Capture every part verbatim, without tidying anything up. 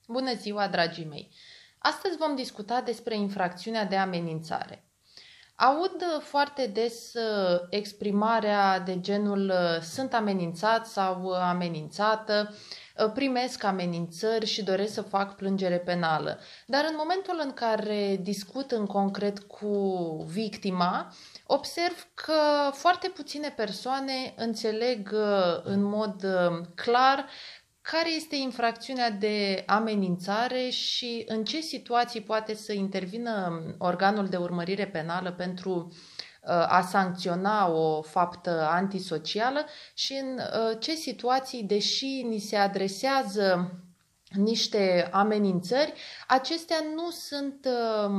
Bună ziua, dragii mei! Astăzi vom discuta despre infracțiunea de amenințare. Aud foarte des exprimarea de genul sunt amenințat sau amenințată, primesc amenințări și doresc să fac plângere penală. Dar în momentul în care discut în concret cu victima, observ că foarte puține persoane înțeleg în mod clar care este infracțiunea de amenințare și în ce situații poate să intervină organul de urmărire penală pentru a sancționa o faptă antisocială și în ce situații, deși ni se adresează niște amenințări, acestea nu sunt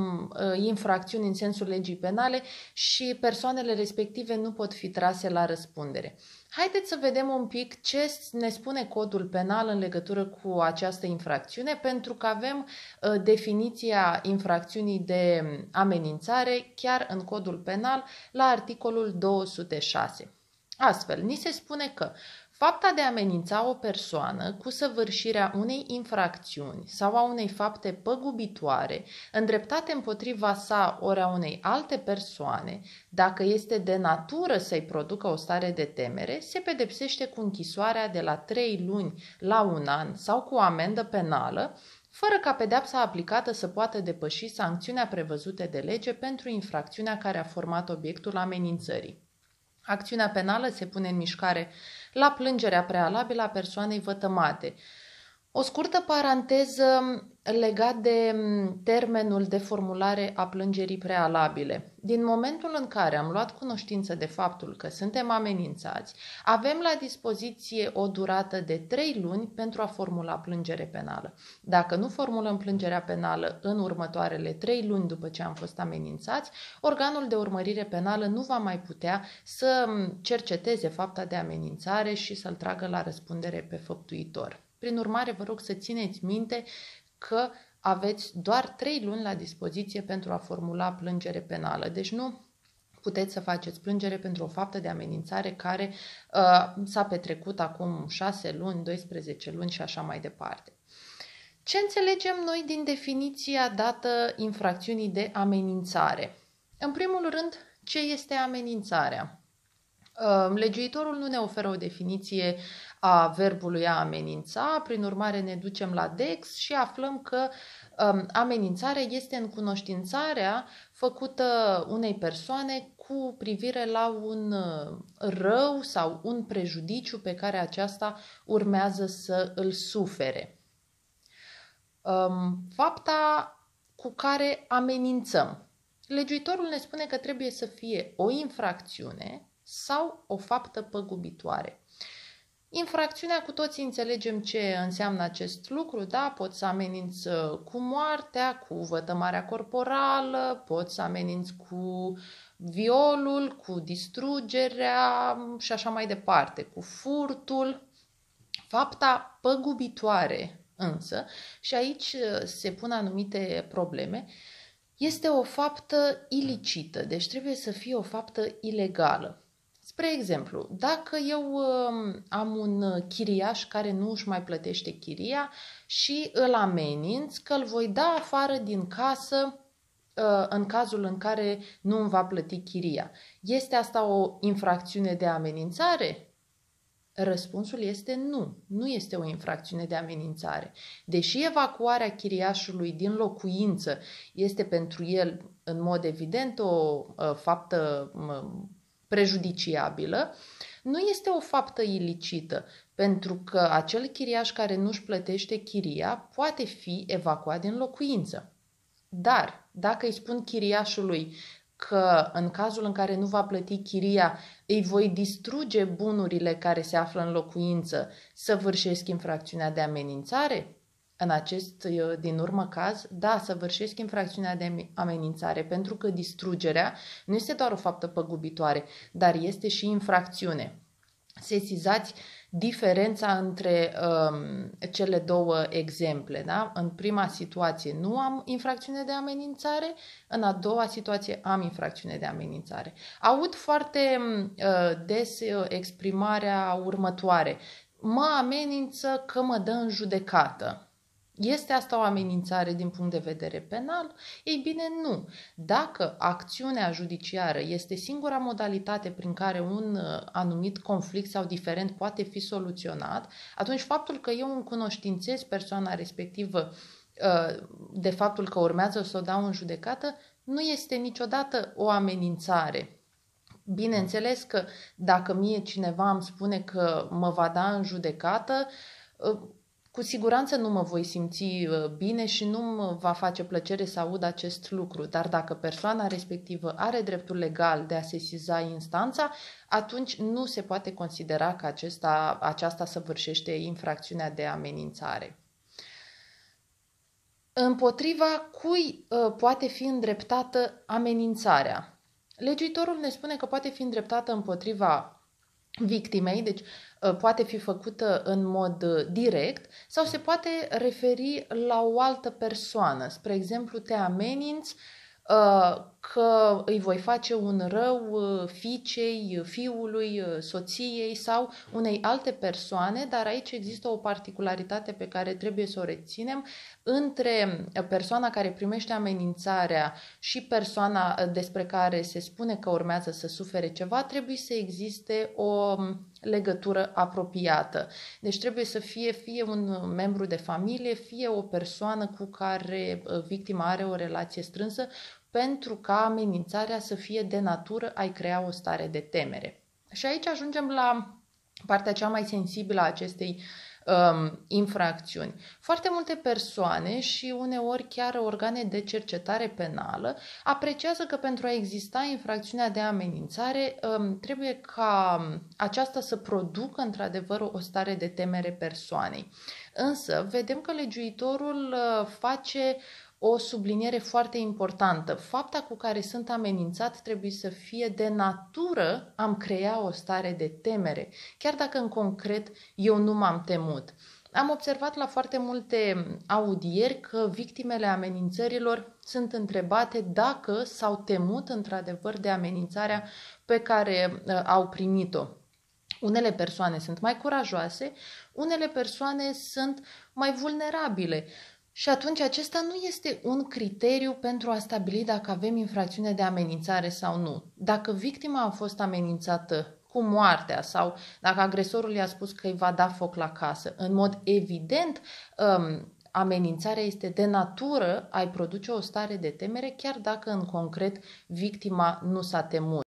uh, infracțiuni în sensul legii penale și persoanele respective nu pot fi trase la răspundere. Haideți să vedem un pic ce ne spune codul penal în legătură cu această infracțiune, pentru că avem uh, definiția infracțiunii de amenințare chiar în codul penal la articolul două sute șase. Astfel, ni se spune că fapta de a amenința o persoană cu săvârșirea unei infracțiuni sau a unei fapte păgubitoare îndreptate împotriva sa ori a unei alte persoane, dacă este de natură să-i producă o stare de temere, se pedepsește cu închisoarea de la trei luni la un an sau cu o amendă penală, fără ca pedeapsa aplicată să poată depăși sancțiunea prevăzută de lege pentru infracțiunea care a format obiectul amenințării. Acțiunea penală se pune în mișcare la plângerea prealabilă a persoanei vătămate. O scurtă paranteză legat de termenul de formulare a plângerii prealabile. Din momentul în care am luat cunoștință de faptul că suntem amenințați, avem la dispoziție o durată de trei luni pentru a formula plângere penală. Dacă nu formulăm plângerea penală în următoarele trei luni după ce am fost amenințați, organul de urmărire penală nu va mai putea să cerceteze fapta de amenințare și să-l tragă la răspundere pe făptuitor. Prin urmare, vă rog să țineți minte că aveți doar trei luni la dispoziție pentru a formula plângere penală. Deci nu puteți să faceți plângere pentru o faptă de amenințare care uh, s-a petrecut acum șase luni, doisprezece luni și așa mai departe. Ce înțelegem noi din definiția dată infracțiunii de amenințare? În primul rând, ce este amenințarea? Legiuitorul nu ne oferă o definiție a verbului a amenința, prin urmare ne ducem la Dex și aflăm că um, amenințarea este încunoștințarea făcută unei persoane cu privire la un rău sau un prejudiciu pe care aceasta urmează să îl sufere. Um, fapta cu care amenințăm. Legiuitorul ne spune că trebuie să fie o infracțiune sau o faptă păgubitoare. Infracțiunea, cu toții înțelegem ce înseamnă acest lucru, da? Poți să ameninți cu moartea, cu vătămarea corporală, poți să ameninți cu violul, cu distrugerea și așa mai departe, cu furtul. Fapta păgubitoare însă, și aici se pun anumite probleme, este o faptă ilicită, deci trebuie să fie o faptă ilegală. Spre exemplu, dacă eu uh, am un chiriaș care nu își mai plătește chiria și îl ameninț că îl voi da afară din casă uh, în cazul în care nu îmi va plăti chiria, este asta o infracțiune de amenințare? Răspunsul este nu, nu este o infracțiune de amenințare. Deși evacuarea chiriașului din locuință este pentru el, în mod evident, o uh, faptă uh, prejudiciabilă, nu este o faptă ilicită, pentru că acel chiriaș care nu-și plătește chiria poate fi evacuat din locuință. Dar, dacă îi spun chiriașului că în cazul în care nu va plăti chiria, îi voi distruge bunurile care se află în locuință, săvârșesc infracțiunea de amenințare? În acest din urmă caz, da, săvârșesc infracțiunea de amenințare, pentru că distrugerea nu este doar o faptă păgubitoare, dar este și infracțiune. Sesizați diferența între um, cele două exemple. Da? În prima situație nu am infracțiune de amenințare, în a doua situație am infracțiune de amenințare. Aud foarte uh, des uh, exprimarea următoare: mă amenință că mă dă în judecată. Este asta o amenințare din punct de vedere penal? Ei bine, nu. Dacă acțiunea judiciară este singura modalitate prin care un anumit conflict sau diferend poate fi soluționat, atunci faptul că eu încunoștințez persoana respectivă de faptul că urmează să o dau în judecată nu este niciodată o amenințare. Bineînțeles că dacă mie cineva îmi spune că mă va da în judecată, cu siguranță nu mă voi simți bine și nu mă va face plăcere să aud acest lucru. Dar dacă persoana respectivă are dreptul legal de a sesiza instanța, atunci nu se poate considera că acesta, aceasta săvârșește infracțiunea de amenințare. Împotriva cui uh, poate fi îndreptată amenințarea? Legiuitorul ne spune că poate fi îndreptată împotriva victimei, deci uh, poate fi făcută în mod uh, direct sau se poate referi la o altă persoană. Spre exemplu, te ameninți uh, că îi voi face un rău uh, fiicei, fiului, uh, soției sau unei alte persoane, dar aici există o particularitate pe care trebuie să o reținem. Între persoana care primește amenințarea și persoana despre care se spune că urmează să sufere ceva, trebuie să existe o legătură apropiată. Deci trebuie să fie fie un membru de familie, fie o persoană cu care victima are o relație strânsă, pentru ca amenințarea să fie de natură a-i crea o stare de temere. Și aici ajungem la partea cea mai sensibilă a acestei um, infracțiuni. Foarte multe persoane și uneori chiar organe de cercetare penală apreciază că pentru a exista infracțiunea de amenințare um, trebuie ca aceasta să producă într-adevăr o stare de temere persoanei. Însă vedem că legiuitorul uh, face o subliniere foarte importantă. Fapta cu care sunt amenințat trebuie să fie de natură am crea o stare de temere, chiar dacă în concret eu nu m-am temut. Am observat la foarte multe audieri că victimele amenințărilor sunt întrebate dacă s-au temut într-adevăr de amenințarea pe care uh, au primit-o. Unele persoane sunt mai curajoase, unele persoane sunt mai vulnerabile. Și atunci acesta nu este un criteriu pentru a stabili dacă avem infracțiune de amenințare sau nu. Dacă victima a fost amenințată cu moartea sau dacă agresorul i-a spus că îi va da foc la casă, în mod evident amenințarea este de natură a-i produce o stare de temere, chiar dacă în concret victima nu s-a temut.